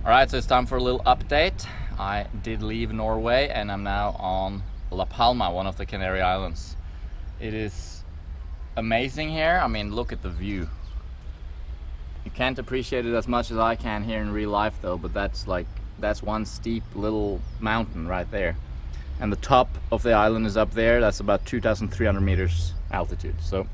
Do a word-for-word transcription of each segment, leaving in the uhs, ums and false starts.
Alright, so it's time for a little update. I did leave Norway and I'm now on La Palma, one of the Canary Islands. It is amazing here. I mean, look at the view. You can't appreciate it as much as I can here in real life though, but that's like, that's one steep little mountain right there. And the top of the island is up there. That's about two thousand three hundred meters altitude. So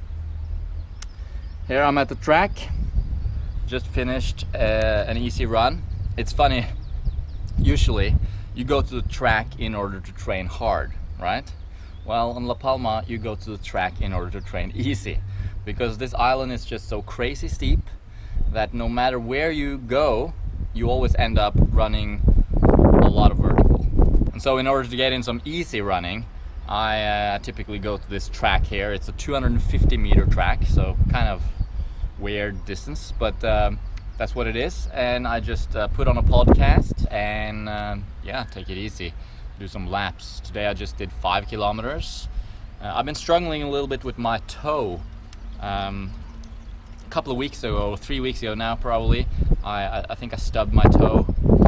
here I'm at the track. Just finished uh, an easy run. It's funny, usually you go to the track in order to train hard, right? Well, on La Palma you go to the track in order to train easy, because this island is just so crazy steep that no matter where you go, you always end up running a lot of vertical. And so in order to get in some easy running, I uh, typically go to this track here. It's a two hundred fifty meter track, so kind of weird distance, but um, that's what it is. And I just uh, put on a podcast and uh, yeah, take it easy, do some laps. Today I just did five kilometers. Uh, I've been struggling a little bit with my toe. Um, a couple of weeks ago, or three weeks ago now probably, I, I think I stubbed my toe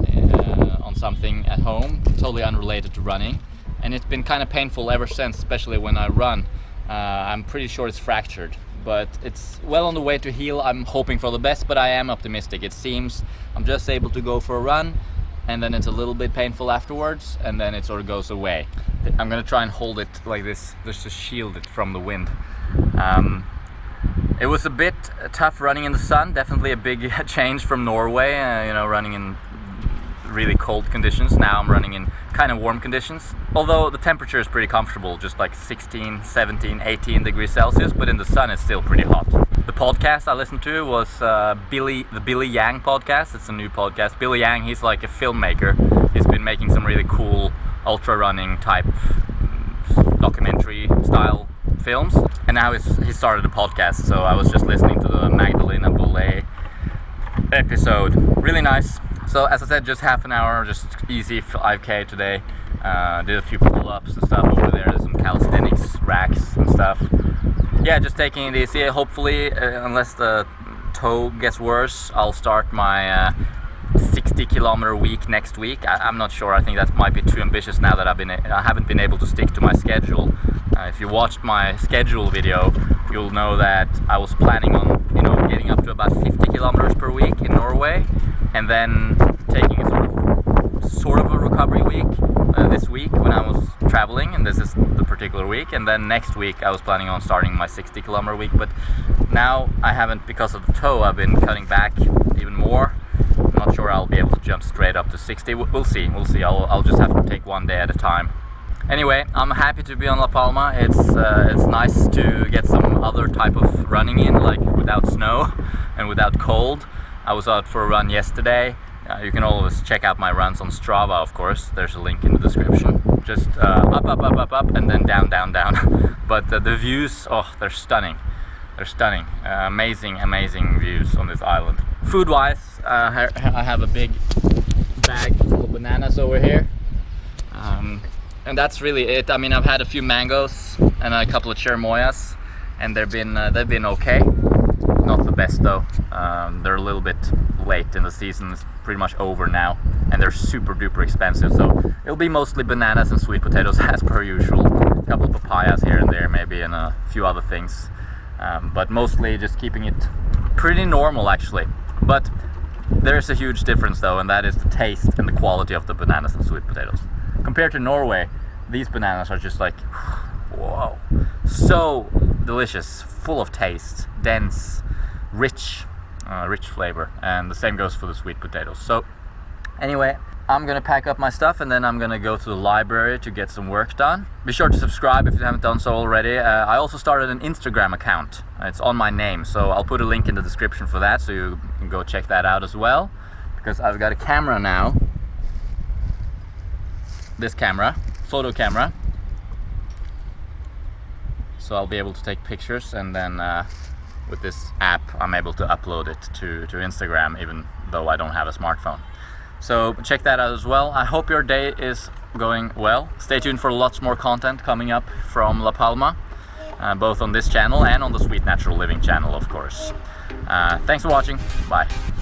uh, on something at home, totally unrelated to running. And it's been kind of painful ever since, especially when I run. Uh, I'm pretty sure it's fractured, but it's well on the way to heal. I'm hoping for the best, but I am optimistic. It seems I'm just able to go for a run and then it's a little bit painful afterwards and then it sort of goes away. I'm gonna try and hold it like this just to shield it from the wind. Um, it was a bit tough running in the sun, definitely a big change from Norway, uh, you know, running in really cold conditions. Now I'm running in kind of warm conditions, although the temperature is pretty comfortable, just like sixteen, seventeen, eighteen degrees Celsius, but in the sun it's still pretty hot. The podcast I listened to was uh, Billy, the Billy Yang podcast. It's a new podcast. Billy Yang, he's like a filmmaker. He's been making some really cool ultra running type documentary style films, and now he's, he started a podcast, so I was just listening to the Magdalena Boulay episode. Really nice. So as I said, just half an hour, just easy five K today. Uh, did a few pull-ups and stuff over there. There's some calisthenics racks and stuff. Yeah, just taking it easy. Hopefully, uh, unless the toe gets worse, I'll start my uh, sixty kilometer week next week. I I'm not sure. I think that might be too ambitious now that I've been I haven't been able to stick to my schedule. Uh, if you watched my schedule video, you'll know that I was planning on, you know, getting up to about fifty kilometers per week in Norway, and then taking a sort of sort of a recovery week uh, this week when I was traveling, and this is the particular week, and then next week I was planning on starting my sixty kilometer week, but now I haven't, because of the toe. I've been cutting back even more. I'm not sure I'll be able to jump straight up to sixty. We'll see, we'll see. I'll, I'll just have to take one day at a time. Anyway, I'm happy to be on La Palma. It's uh, it's nice to get some other type of running in, like without snow and without cold. I was out for a run yesterday. Uh, you can always check out my runs on Strava, of course. There's a link in the description. Just uh, up, up, up, up, up, and then down, down, down. But uh, the views, oh, they're stunning. They're stunning. Uh, amazing, amazing views on this island. Food-wise, uh, I have a big bag full of bananas over here. Um, and that's really it. I mean, I've had a few mangoes and a couple of cherimoyas, and they've been, uh, they've been okay. Not the best though. Um, they're a little bit late in the season. It's pretty much over now, and they're super duper expensive, so it'll be mostly bananas and sweet potatoes as per usual. A couple of papayas here and there maybe, and a few other things, um, but mostly just keeping it pretty normal actually. But there's a huge difference though, and that is the taste and the quality of the bananas and sweet potatoes. Compared to Norway, these bananas are just like, whoa, so delicious, full of taste, dense, rich, uh, rich flavor, and the same goes for the sweet potatoes. So anyway, I'm gonna pack up my stuff and then I'm gonna go to the library to get some work done. Be sure to subscribe if you haven't done so already. Uh, I also started an Instagram account. It's on my name, so I'll put a link in the description for that, so you can go check that out as well, because I've got a camera now. This camera, photo camera. So I'll be able to take pictures, and then uh, with this app I'm able to upload it to, to Instagram, even though I don't have a smartphone. So check that out as well. I hope your day is going well. Stay tuned for lots more content coming up from La Palma, uh, both on this channel and on the Sweet Natural Living channel, of course. Uh, thanks for watching. Bye.